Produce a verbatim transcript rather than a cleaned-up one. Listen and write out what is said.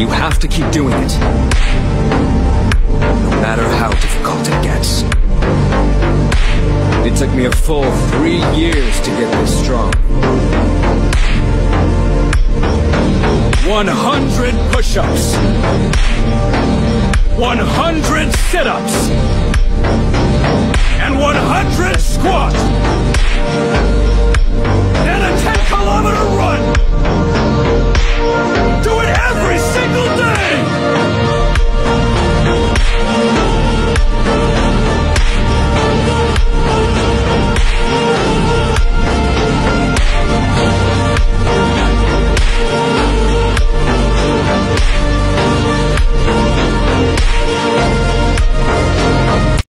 You have to keep doing it. No matter how difficult it gets. It took me a full three years to get this strong. one hundred push-ups. one hundred sit-ups. And one hundred squats.